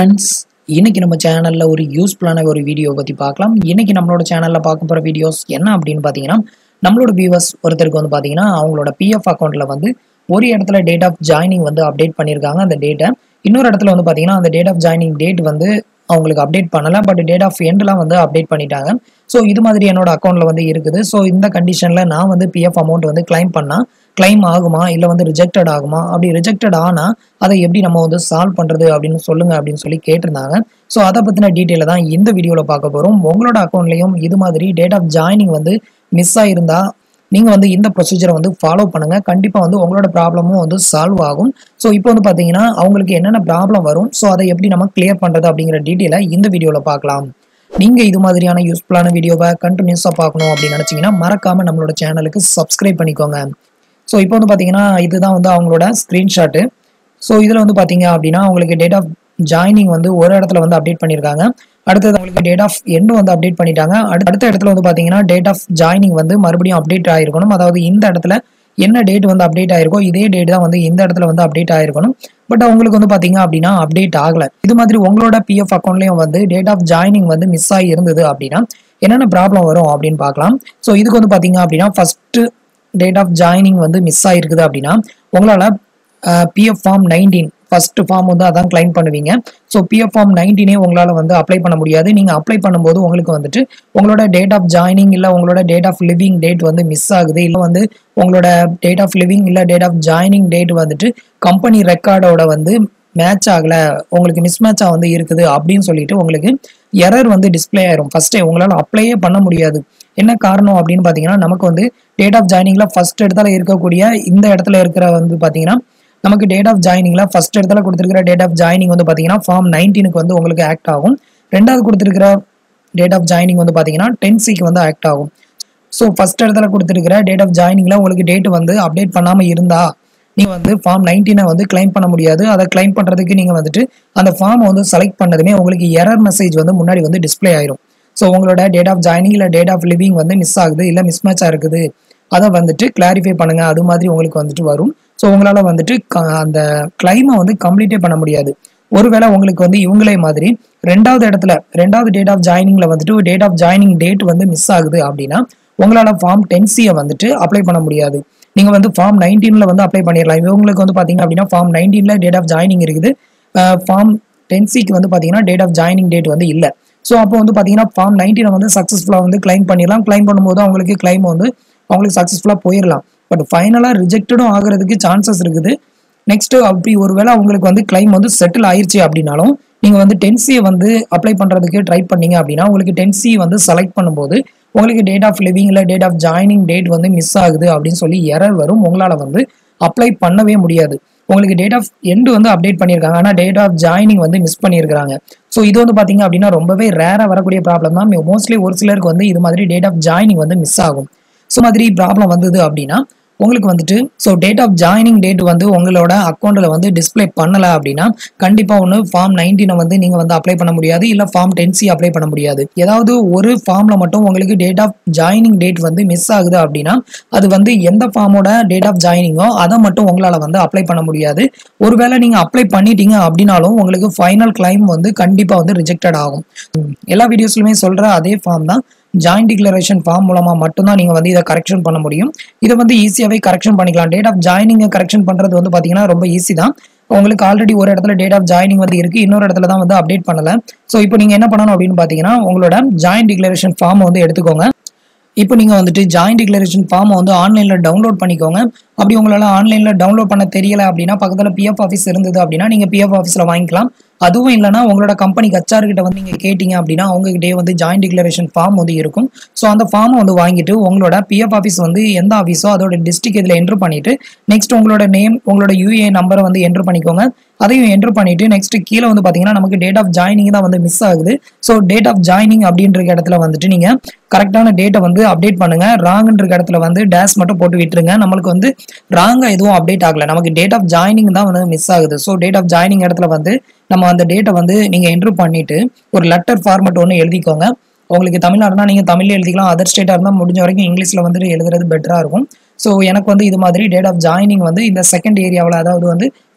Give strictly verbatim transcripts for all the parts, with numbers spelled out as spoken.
Friends, இன்னைக்கு நம்ம சேனல்ல ஒரு யூஸ்ஃபுல்லான ஒரு வீடியோ பத்தி பார்க்கலாம். இன்னைக்கு நம்மளோட சேனல்ல பார்க்க போற வீடியோஸ் என்ன அப்படின்னு பார்த்தீங்கன்னா, நம்மளோட வியூவர்ஸ் ஒருத்தருக்கு வந்து பார்த்தீங்கன்னா, அவங்களோட பிஎஃப் அக்கவுண்ட்ல வந்து ஒரு இடத்துல டேட் ஆஃப் ஜாயினிங் வந்து அப்டேட் பண்ணியிருக்காங்க. அந்த டேட்டை இன்னொரு இடத்துல வந்து பார்த்தீங்கன்னா, அந்த டேட் ஆஃப் ஜாயினிங் டேட் வந்து அவங்களுக்கு அப்டேட் பண்ணல. பட் டேட் ஆஃப் எண்ட்லாம் வந்து அப்டேட் பண்ணிட்டாங்க. ஸோ இது மாதிரி என்னோட அக்கௌண்ட்ல வந்து இருக்குது. ஸோ இந்த கண்டிஷன்ல நான் வந்து பிஎஃப் அமௌண்ட் வந்து கிளைம் பண்ணா கிளைம் ஆகுமா, இல்லை வந்து ரிஜெக்டட் ஆகுமா, அப்படி ரிஜெக்டட் ஆனா அதை எப்படி நம்ம வந்து சால்வ் பண்றது அப்படின்னு சொல்லுங்க அப்படின்னு சொல்லி கேட்டிருந்தாங்க. ஸோ அதை பத்தின டீட்டெயில தான் இந்த வீடியோல பார்க்க போறோம். உங்களோட அக்கௌண்ட்லயும் இது மாதிரி டேட் ஆஃப் ஜாயினிங் வந்து மிஸ் ஆயிருந்தா நீங்க வந்து இந்த ப்ரொசீஜரை வந்து ஃபாலோ பண்ணுங்க. கண்டிப்பா வந்து உங்களோட ப்ராப்ளமும் வந்து சால்வ் ஆகும். ஸோ இப்போ வந்து பாத்தீங்கன்னா அவங்களுக்கு என்னென்ன ப்ராப்ளம் வரும், ஸோ அதை எப்படி நம்ம கிளியர் பண்றது அப்படிங்கிற டீட்டெயிலை இந்த வீடியோல பார்க்கலாம். நீங்க இது மாதிரியான யூஸ்ஃபுல்லான வீடியோவை கண்டினியூஸா பார்க்கணும் அப்படின்னு நினைச்சீங்கன்னா மறக்காம நம்மளோட சேனலுக்கு சப்ஸ்கிரைப் பண்ணிக்கோங்க. ஸோ இப்போ வந்து பாத்தீங்கன்னா இதுதான் வந்து அவங்களோட ஸ்கிரீன்ஷாட்டு. ஸோ இதுல வந்து பாத்தீங்க அப்படின்னா அவங்களுக்கு டேட் ஆஃப் ஜாயினிங் வந்து ஒரு இடத்துல வந்து அப்டேட் பண்ணியிருக்காங்க. அடுத்தது அவங்களுக்கு டேட் ஆஃப் எண்ட் வந்து அப்டேட் பண்ணிட்டாங்க. அடுத்த இடத்துல வந்து பாத்தீங்கன்னா டேட் ஆஃப் ஜாயினிங் வந்து மறுபடியும் அப்டேட் ஆயிருக்கணும். அதாவது இந்த இடத்துல என்ன டேட் வந்து அப்டேட் ஆயிருக்கோ இதே டேட் தான் வந்து இந்த இடத்துல வந்து அப்டேட் ஆயிருக்கணும். பட் அவங்களுக்கு வந்து பாத்தீங்க அப்படின்னா அப்டேட் ஆகல. இது மாதிரி உங்களோட பிஎஃப் அக்கௌண்ட்லயும் வந்து டேட் ஆஃப் ஜாயினிங் வந்து மிஸ் ஆகி இருந்தது அப்படின்னா என்னென்ன ப்ராப்ளம் வரும் அப்படின்னு பார்க்கலாம். ஸோ இதுக்கு வந்து பாத்தீங்க அப்படின்னா ஃபர்ஸ்ட் டேட் ஆஃப் ஜாயினிங் வந்து மிஸ் ஆயிருக்குது அப்படின்னா உங்களால PF form nineteen first form வந்து அதான் கிளைம் பண்ணுவீங்க. ஸோ பிஎஃப் ஃபார்ம் நைன்டீனே உங்களால் வந்து அப்ளை பண்ண முடியாது. நீங்கள் அப்ளை பண்ணும்போது உங்களுக்கு வந்துட்டு உங்களோட டேட் ஆஃப் ஜாயினிங் இல்லை உங்களோட டேட் ஆஃப் லிவிங் டேட் வந்து மிஸ் ஆகுது, இல்லை வந்து உங்களோட டேட் ஆஃப் லிவிங் இல்லை டேட் ஆஃப் ஜாயினிங் டேட் வந்துட்டு கம்பெனி ரெக்கார்டோட வந்து மேட்ச் ஆகலை, உங்களுக்கு மிஸ் மேட்சாக வந்து இருக்குது அப்படின்னு சொல்லிட்டு உங்களுக்கு எரர் வந்து டிஸ்பிளே ஆயிரும். ஃபர்ஸ்டே உங்களால் அப்ளையே பண்ண முடியாது. என்ன காரணம் அப்படின்னு பார்த்தீங்கன்னா நமக்கு வந்து டேட் ஆஃப் ஜாயினிங்ல ஃபர்ஸ்ட் இடத்துல இருக்கக்கூடிய இந்த இடத்துல இருக்கிற வந்து பார்த்தீங்கன்னா நமக்கு டேட் ஆஃப் ஜாயினிங்ல ஃபர்ஸ்ட் இடத்துல கொடுத்துருக்கிற டேட் ஆஃப் ஜாயினிங் வந்து பார்த்தீங்கன்னா ஃபார்ம் நைன்டீனுக்கு வந்து உங்களுக்கு ஆக்ட் ஆகும். ரெண்டாவது கொடுத்துருக்கிற டேட் ஆஃப் ஜாயினிங் வந்து பார்த்தீங்கன்னா டென் சிக்கு வந்து ஆக்ட் ஆகும். ஸோ ஃபர்ஸ்ட் இடத்துல கொடுத்துருக்கிற டேட் ஆஃப் ஜாயினிங்ல உங்களுக்கு டேட் வந்து அப்டேட் பண்ணாமல் இருந்தா நீங்க வந்து ஃபார்ம் நைன்டீனை வந்து கிளைம் பண்ண முடியாது. அதை கிளைம் பண்றதுக்கு நீங்க வந்துட்டு அந்த ஃபார்மை வந்து செலக்ட் பண்ணதுமே உங்களுக்கு எரர் மெசேஜ் வந்து முன்னாடி வந்து டிஸ்பிளே ஆயிரும். ஸோ உங்களோட டேட் ஆஃப் ஜாயினிங் இல்லை டேட் ஆஃப் லிவிங் வந்து மிஸ் ஆகுது, இல்லை மிஸ் மேட்சா இருக்குது, அதை வந்துட்டு கிளாரிஃபை பண்ணுங்க, அது மாதிரி உங்களுக்கு வந்துட்டு வரும். ஸோ உங்களால வந்துட்டு அந்த கிளைமை வந்து கம்ப்ளீட்டே பண்ண முடியாது. ஒருவேளை உங்களுக்கு வந்து இவங்களே மாதிரி ரெண்டாவது இடத்துல ரெண்டாவது டேட் ஆஃப் ஜாயினிங்ல வந்துட்டு டேட் ஆஃப் ஜாயினிங் டேட் வந்து மிஸ் ஆகுது அப்படின்னா உங்களால ஃபார்ம் டென் சியை வந்துட்டு அப்ளை பண்ண முடியாது. நீங்க வந்து ஃபார்ம் நைன்டீன்ல வந்து அப்ளை பண்ணிடலாம். இவங்களுக்கு வந்து பாத்தீங்க அப்படின்னா ஃபார்ம் நைன்டீன்ல டேட் ஆஃப் ஜாயினிங் இருக்குது, ஃபார்ம் டென் சிக்கு வந்து பாத்தீங்கன்னா டேட் ஆஃப் ஜாயினிங் டேட் வந்து இல்லை. ஸோ அப்போ வந்து பாத்தீங்கன்னா ஃபார்ம் நைன்டீனை வந்து சக்சஸ்ஃபுல்லா வந்து கிளைம் பண்ணிடலாம். கிளைம் பண்ணும்போது அவங்களுக்கு கிளைம் வந்து அவங்களுக்கு சக்சஸ்ஃபுல்லா போயிடலாம். பட் ஃபைனலா ரிஜெக்டடும் ஆகிறதுக்கு சான்சஸ் இருக்குது. நெக்ஸ்ட் அப்படி ஒருவேளை அவங்களுக்கு வந்து கிளைம் வந்து செட்டில் ஆயிடுச்சு அப்படின்னாலும் நீங்க வந்து டென் சியை வந்து அப்ளை பண்றதுக்கு ட்ரை பண்ணீங்க அப்படின்னா உங்களுக்கு டென் சி வந்து செலக்ட் பண்ணும்போது உங்களுக்கு டேட் ஆஃப் லிவிங் இல்லை டேட் ஆஃப் ஜாயினிங் டேட் வந்து மிஸ் ஆகுது அப்படின்னு சொல்லி எரர் வரும். உங்களால வந்து அப்ளை பண்ணவே முடியாது. உங்களுக்கு டேட் ஆஃப் எண்ட் வந்து அப்டேட் பண்ணியிருக்காங்க, ஆனால் டேட் ஆஃப் ஜாயினிங் வந்து மிஸ் பண்ணியிருக்காங்க. ஸோ இது வந்து பார்த்தீங்க அப்படின்னா ரொம்பவே ரேராக வரக்கூடிய ப்ராப்ளம் தான். மோஸ்ட்லி ஒரு சிலருக்கு வந்து இது மாதிரி டேட் ஆஃப் ஜாயினிங் வந்து மிஸ் ஆகும். ஸோ மாதிரி ப்ராப்ளம் வந்தது அப்படின்னா உங்களுக்கு வந்துட்டு so date of joining date வந்து உங்களோட அக்கௌண்ட்டில் வந்து டிஸ்பிளே பண்ணலை அப்படின்னா கண்டிப்பாக ஒன்று ஃபார்ம் நைன்டீனை வந்து நீங்கள் வந்து அப்ளை பண்ண முடியாது, இல்லை ஃபார்ம் டென் சி அப்ளை பண்ண முடியாது. ஏதாவது ஒரு ஃபார்மில் மட்டும் உங்களுக்கு டேட் ஆஃப் ஜாயினிங் டேட் வந்து மிஸ் ஆகுது அப்படின்னா அது வந்து எந்த ஃபார்மோட டேட் ஆஃப் ஜாயினிங்கோ அதை மட்டும் உங்களால் வந்து அப்ளை பண்ண முடியாது. ஒருவேளை நீங்கள் அப்ளை பண்ணிட்டீங்க அப்படின்னாலும் உங்களுக்கு ஃபைனல் கிளைம் வந்து கண்டிப்பாக வந்து ரிஜெக்டட் ஆகும். எல்லா வீடியோஸ்லையுமே சொல்கிற அதே ஃபார்ம் தான். ஜாயிண்ட் டிக்ளரேஷன் ஃபார்ம் மூலமா மட்டும்தான் நீங்க வந்து இதை கரெக்ஷன் பண்ண முடியும். இதை வந்து ஈஸியாவே கரெக்ஷன் பண்ணிக்கலாம். டேட் ஆஃப் ஜாயினிங் கரெக்ஷன் பண்றது வந்து பாத்தீங்கன்னா ரொம்ப ஈஸி தான். உங்களுக்கு ஆல்ரெடி ஒரு இடத்துல டேட் ஆஃப் ஜாயினிங் வந்து இருக்கு, இன்னொரு இடத்துல தான் வந்து அப்டேட் பண்ணல. ஸோ இப்போ நீங்க என்ன பண்ணணும் அப்படின்னு பாத்தீங்கன்னா உங்களோட ஜாயிண்ட் டிக்ளரேஷன் ஃபார்ம் வந்து எடுத்துக்கோங்க. இப்போ நீங்கள் வந்துட்டு ஜாயிண்ட் டிக்ளரேஷன் ஃபார்மை வந்து ஆன்லைனில் டவுன்லோட் பண்ணிக்கோங்க. அப்படி உங்களால் ஆன்லைனில் டவுன்லோட் பண்ண தெரியல அப்படின்னா பக்கத்தில் பிஎஃப் ஆஃபீஸ் இருந்தது அப்படின்னா நீங்கள் பிஎஃப் ஆஃபீஸில் வாங்கிக்கலாம். அதுவும் இல்லைனா உங்களோட கம்பெனி ஹெச்ஆர் கிட்ட வந்து நீங்கள் கேட்டீங்க அப்படின்னா அவங்ககிட்டே வந்து ஜாயிண்ட் டிக்ளரேஷன் ஃபார்ம் வந்து இருக்கும். ஸோ அந்த ஃபார்மை வந்து வாங்கிட்டு உங்களோட பிஎஃப் ஆஃபீஸ் வந்து எந்த ஆஃபீஸோ அதோட டிஸ்ட்ரிக்ட் இதில் என்ட்ரு பண்ணிட்டு நெக்ஸ்ட் உங்களோட நேம் உங்களோட யூஏ நம்பரை வந்து என்ட்ரு பண்ணிக்கோங்க. அதையும் என்ட்ரு பண்ணிட்டு நெக்ஸ்ட் கீழே வந்து பார்த்தீங்கன்னா நமக்கு டேட் ஆஃப் ஜாயினிங் தான் வந்து மிஸ் ஆகுது. ஸோ டேட் ஆஃப் ஜாயினிங் அப்படின்ற இடத்துல வந்துட்டு நீங்கள் கரெக்டான டேட்டை வந்து அப்டேட் பண்ணுங்க. ராங்ன்ற இடத்துல வந்து டேஷ் மட்டும் போட்டு விட்டுருங்க. நம்மளுக்கு வந்து ராங்கா எதுவும் அப்டேட் ஆகல, நமக்கு டேட் ஆஃப் ஜாயினிங் தான் வந்து மிஸ் ஆகுது. ஸோ டேட் ஆஃப் ஜாயினிங் இடத்துல வந்து நம்ம அந்த டேட்டை வந்து நீங்க என்ட்ரு பண்ணிட்டு ஒரு லெட்டர் ஃபார்மட் ஒன்று எழுதிக்கோங்க. உங்களுக்கு தமிழா இருந்தால் நீங்கள் தமிழ்ல எழுதிக்கலாம், அதர் ஸ்டேட்டாக இருந்தால் முடிஞ்ச வரைக்கும் இங்கிலீஷில் வந்துட்டு எழுதுறது பெட்டராக இருக்கும். ஸோ எனக்கு வந்து இது மாதிரி டேட் ஆஃப் ஜாயினிங் வந்து இந்த செகண்ட் ஏரியாவில் அதாவது வந்து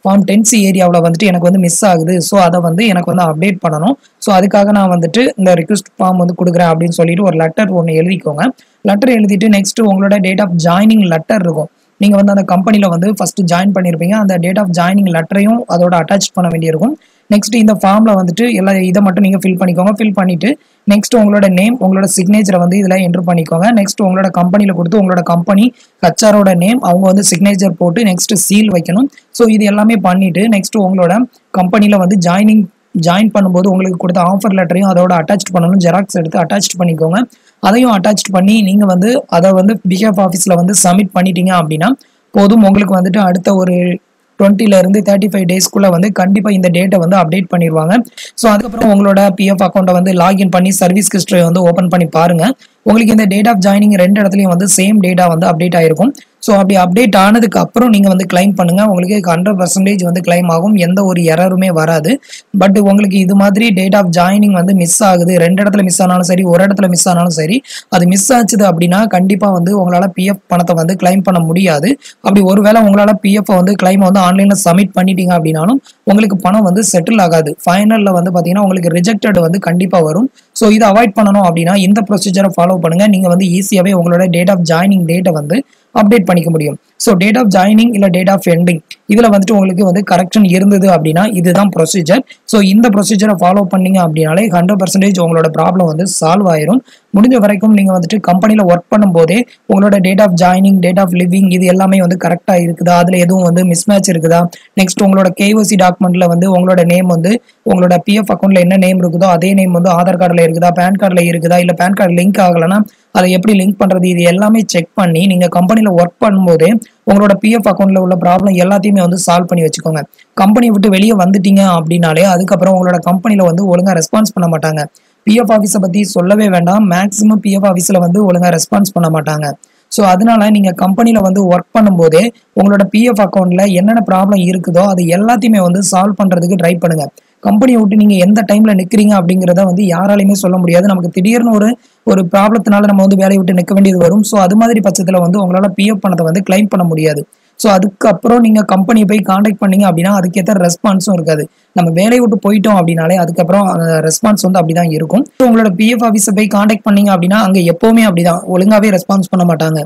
ஃபார்ம் டென் சி ஏரியாவில் வந்துட்டு எனக்கு வந்து மிஸ் ஆகுது. ஸோ அதை வந்து எனக்கு வந்து அப்டேட் பண்ணணும். ஸோ அதுக்காக நான் வந்துட்டு இந்த ரிக்வெஸ்ட் ஃபார்ம் வந்து கொடுக்குறேன் அப்படின்னு சொல்லிட்டு ஒரு லெட்டர் ஒன்று எழுதிக்கோங்க. லெட்டர் எழுதிட்டு நெக்ஸ்ட் உங்களோட டேட் ஆஃப் ஜாயினிங் லெட்டர் இருக்கும். நீங்கள் வந்து அந்த கம்பெனியில் வந்து ஃபர்ஸ்ட் ஜாயின் பண்ணியிருப்பீங்க. அந்த டேட் ஆஃப் ஜாயினிங் லெட்டரையும் அதோட அட்டாச் பண்ண வேண்டியிருக்கும். நெக்ஸ்ட் இந்த ஃபார்மில் வந்துட்டு எல்லா இதை மட்டும் நீங்கள் ஃபில் பண்ணிக்கோங்க. ஃபில் பண்ணிவிட்டு நெக்ஸ்ட் உங்களோட நேம் உங்களோட சிக்னேச்சரை வந்து இதில் என்ட்ரு பண்ணிக்கோங்க. நெக்ஸ்ட் உங்களோட கம்பெனியில் கொடுத்து உங்களோட கம்பெனி ஹெச்ஆரோட நேம் அவங்க வந்து சிக்னேச்சர் போட்டு நெக்ஸ்ட் சீல் வைக்கணும். ஸோ இது எல்லாமே பண்ணிவிட்டு நெக்ஸ்ட் உங்களோட கம்பெனியில் வந்து ஜாயினிங் ஜாயின் பண்ணும்போது உங்களுக்கு கொடுத்த ஆஃபர் லெட்டரையும் அதோட அட்டாச் பண்ணணும். ஜெராக்ஸ் எடுத்து அட்டாச் பண்ணிக்கோங்க. அதையும் அட்டாச் பண்ணி நீங்கள் வந்து அதை வந்து பிஹெஃப் ஆஃபீஸில் வந்து சப்மிட் பண்ணிட்டீங்க அப்படின்னா போதும். உங்களுக்கு வந்துட்டு அடுத்த ஒரு டுவெண்ட்டில இருந்து தேர்ட்டி ஃபைவ் டேஸ்க்குள்ள வந்து கண்டிப்பா இந்த டேட்டை வந்து அப்டேட் பண்ணிடுவாங்க. ஸோ அதுக்கப்புறம் உங்களோட பிஎஃப் அக்கௌண்ட்டை வந்து லாகின் பண்ணி சர்வீஸ் ஹிஸ்டரி வந்து ஓப்பன் பண்ணி பாருங்க. உங்களுக்கு இந்த டேட் ஆஃப் ஜாயினிங் ரெண்டு இடத்துலையும் வந்து சேம் டேட்டா வந்து அப்டேட் ஆயிருக்கும். ஸோ அப்படி அப்டேட் ஆனதுக்கு அப்புறம் நீங்கள் வந்து கிளைம் பண்ணுங்க. உங்களுக்கு ஹண்ட்ரட் பர்சன்டேஜ் வந்து கிளைம் ஆகும். எந்த ஒரு எரருமே வராது. பட் உங்களுக்கு இது மாதிரி டேட் ஆஃப் ஜாயினிங் வந்து மிஸ் ஆகுது, ரெண்டு இடத்துல மிஸ் ஆனாலும் சரி ஒரு இடத்துல மிஸ் ஆனாலும் சரி, அது மிஸ் ஆச்சுது அப்படின்னா கண்டிப்பாக வந்து உங்களால் பிஎஃப் பணத்தை வந்து கிளைம் பண்ண முடியாது. அப்படி ஒருவேளை உங்களால் பிஎஃப் வந்து கிளைம் வந்து ஆன்லைனில் சப்மிட் பண்ணிட்டீங்க அப்படின்னாலும் உங்களுக்கு பணம் வந்து செட்டில் ஆகாது. ஃபைனலில் வந்து பார்த்தீங்கன்னா உங்களுக்கு ரிஜெக்டட் வந்து கண்டிப்பாக வரும். ஸோ இதை அவாய்ட் பண்ணணும் அப்படின்னா இந்த ப்ரொசீஜரை ஃபாலோ பண்ணுங்க. நீங்கள் வந்து ஈஸியாகவே உங்களோட டேட் ஆஃப் ஜாயினிங் டேட்டை வந்து அப்டேட் பண்ணிக்க முடியும். ஸோ டேட் ஆஃப் ஜாயினிங் இல்லை டேட் ஆஃப் எண்டிங் இதில் வந்துட்டு உங்களுக்கு வந்து கரெக்ஷன் இருந்தது அப்படின்னா இதுதான் ப்ரொசீஜர். ஸோ இந்த ப்ரொசீஜரை ஃபாலோ பண்ணீங்க அப்படின்னாலே ஹண்ட்ரட் பர்சன்டேஜ் உங்களோட ப்ராப்ளம் வந்து சால்வ் ஆயிரும். முடிஞ்ச வரைக்கும் நீங்கள் வந்துட்டு கம்பெனியில் ஒர்க் பண்ணும்போதே உங்களோட date of joining date of living இது எல்லாமே வந்து கரெக்டாக இருக்குதா, அதில் எதுவும் வந்து மிஸ்மேட்ச் இருக்குதா, நெக்ஸ்ட் உங்களோட கேஒசி டாக்குமெண்ட்ல வந்து உங்களோட நேம் வந்து உங்களோட பிஎஃப் அக்கௌண்ட்ல என்ன நேம் இருக்குதோ அதே நேம் வந்து ஆதார் கார்டில் இருக்குதா, பேன் கார்டில் இருக்குதா, இல்லை பேன் கார்டு லிங்க் ஆகலைன்னா அதை எப்படி லிங்க் பண்ணுறது, இது எல்லாமே செக் பண்ணி நீங்கள் கம்பெனியில் ஒர்க் பண்ணும்போதே உங்களோட பிஎஃப் அக்கௌண்ட்ல உள்ள ப்ராப்ளம் எல்லாத்தையுமே வந்து சால்வ் பண்ணி வச்சுக்கோங்க. கம்பெனியை விட்டு வெளியே வந்துட்டீங்க அப்படின்னாலே அதுக்கப்புறம் உங்களோட கம்பெனியில் வந்து ஒழுங்காக ரெஸ்பான்ஸ் பண்ண மாட்டாங்க. பிஎஃப் ஆஃபீஸை பற்றி சொல்லவே வேண்டாம், மேக்ஸிமம் பிஎஃப் ஆஃபீஸில் வந்து ஒழுங்காக ரெஸ்பான்ஸ் பண்ண மாட்டாங்க. ஸோ அதனால நீங்கள் கம்பெனியில் வந்து ஒர்க் பண்ணும்போதே உங்களோட பிஎஃப் அக்கௌண்ட்டில் என்னென்ன ப்ராப்ளம் இருக்குதோ அது எல்லாத்தையுமே வந்து சால்வ் பண்ணுறதுக்கு ட்ரை பண்ணுங்கள். கம்பெனியை விட்டு நீங்கள் எந்த டைமில் நிற்கிறீங்க அப்படிங்கிறத வந்து யாராலையுமே சொல்ல முடியாது. நமக்கு திடீர்னு ஒரு ஒரு ப்ராப்ளத்தினால நம்ம வந்து வேலையை விட்டு நிற்க வேண்டியது வரும். ஸோ அது மாதிரி பட்சத்தில் வந்து உங்களால் பிஎஃப் பணத்தை வந்து கிளைம் பண்ண முடியாது. ஸோ அதுக்கப்புறம் நீங்கள் கம்பெனியை போய் காண்டாக்ட் பண்ணீங்க அப்படின்னா அதுக்கேற்ற ரெஸ்பான்ஸும் இருக்காது. நம்ம வேலையை விட்டு போயிட்டோம் அப்படின்னாலே அதுக்கப்புறம் ரெஸ்பான்ஸ் வந்து அப்படிதான் இருக்கும். உங்களோட பிஎஃப் ஆஃபீஸை போய் காண்டாக்ட் பண்ணீங்க அப்படின்னா அங்கே எப்போவுமே அப்படிதான் ஒழுங்காகவே ரெஸ்பான்ஸ் பண்ண மாட்டாங்க.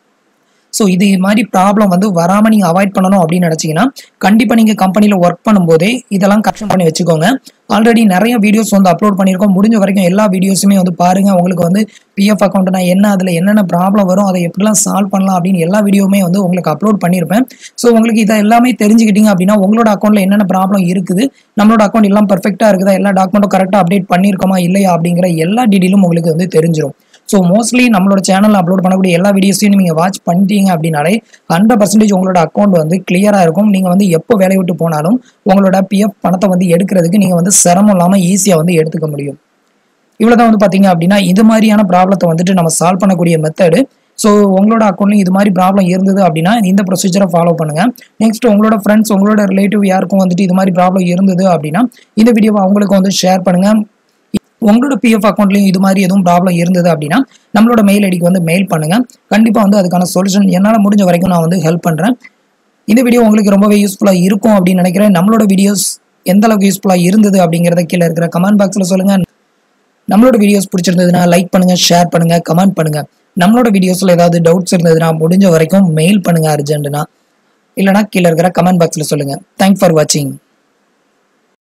ஸோ இது மாதிரி ப்ராப்ளம் வந்து வராமல் நீங்கள் அவாய்ட் பண்ணணும் அப்படின்னு நினச்சிங்கன்னா கண்டிப்பாக நீங்கள் கம்பெனியில் ஒர்க் பண்ணும்போதே இதெல்லாம் கரெக்ஷன் பண்ணி வச்சுக்கோங்க. ஆல்ரெடி நிறைய வீடியோஸ் வந்து அப்லோட் பண்ணியிருக்கோம். முடிஞ்ச வரைக்கும் எல்லா வீடியோஸுமே வந்து பாருங்கள். உங்களுக்கு வந்து பிஎஃப் அக்கௌண்ட்னா என்ன, அதில் என்னென்ன ப்ராப்ளம் வரும், அதை எப்படிலாம் சால்வ் பண்ணலாம் அப்படின்னு எல்லா வீடியோவுமே வந்து உங்களுக்கு அப்லோட் பண்ணியிருப்பேன். ஸோ உங்களுக்கு இதை எல்லாமே தெரிஞ்சுக்கிட்டீங்க அப்படின்னா உங்களோட அக்கௌண்ட்டில் என்னென்ன ப்ராப்ளம் இருக்குது, நம்மளோட அக்கௌண்ட் எல்லாம் பர்ஃபெக்டாக இருக்குதா, எல்லா டாக்குமெண்ட்டும் கரெக்டாக அப்டேட் பண்ணியிருக்கோமா இல்லையா அப்படிங்கிற எல்லா டீட்டெயிலும் உங்களுக்கு வந்து தெரிஞ்சிடும். ஸோ மோஸ்ட்லி நம்மளோட சேனலில் அப்லோட் பண்ணக்கூடிய எல்லா வீடியோஸையும் நீங்கள் வாட்ச் பண்ணிட்டீங்க அப்படின்னாலே ஹண்ட்ரட் பர்சன்டேஜ் உங்களோட அக்கௌண்ட் வந்து கிளியராக இருக்கும். நீங்கள் வந்து எப்போ வேலையை விட்டு போனாலும் உங்களோட பிஎஃப் பணத்தை வந்து எடுக்கிறதுக்கு நீங்கள் வந்து சிரமம் இல்லாமல் ஈஸியாக வந்து எடுத்துக்க முடியும். இவ்வளோதான் வந்து பார்த்தீங்க அப்படின்னா இது மாதிரியான ப்ராப்ளத்தை வந்துட்டு நம்ம சால்வ் பண்ணக்கூடிய மெத்தடு. ஸோ உங்களோட அக்கௌண்ட்லையும் இது மாதிரி ப்ராப்ளம் இருந்தது அப்படின்னா இந்த ப்ரொசீஜரை ஃபாலோ பண்ணுங்கள். நெக்ஸ்ட் உங்களோட ஃப்ரெண்ட்ஸ் உங்களோட ரிலேட்டிவ் யாருக்கும் வந்துட்டு இது மாதிரி ப்ராப்ளம் இருந்தது அப்படின்னா இந்த வீடியோவை அவங்களுக்கு வந்து ஷேர் பண்ணுங்கள். உங்களோட பிஎஃப் அக்கௌண்ட்லையும் இது மாதிரி எதுவும் ப்ராப்ளம் இருந்தது அப்படின்னா நம்மளோட மெயில் ஐடிக்கு வந்து மெயில் பண்ணுங்க. கண்டிப்பாக வந்து அதுக்கான சொல்யூஷன் என்னால் முடிஞ்ச வரைக்கும் நான் வந்து ஹெல்ப் பண்ணுறேன். இந்த வீடியோ உங்களுக்கு ரொம்பவே யூஸ்ஃபுல்லாக இருக்கும் அப்படின்னு நினைக்கிறேன். நம்மளோட வீடியோஸ் எந்த அளவுக்கு யூஸ்ஃபுல்லாக இருந்தது அப்படிங்கிறத கீழே இருக்கிற கமெண்ட் பாக்ஸில் சொல்லுங்கள். நம்மளோட வீடியோஸ் பிடிச்சிருந்ததுன்னா லைக் பண்ணுங்க, ஷேர் பண்ணுங்க, கமெண்ட் பண்ணுங்க. நம்மளோட வீடியோஸில் ஏதாவது டவுட்ஸ் இருந்ததுன்னா முடிஞ்ச வரைக்கும் மெயில் பண்ணுங்க அர்ஜென்ட்னா, இல்லைனா கீழே இருக்கிற கமெண்ட் பாக்ஸில் சொல்லுங்கள். தேங்க்ஸ் ஃபார் வாட்சிங்.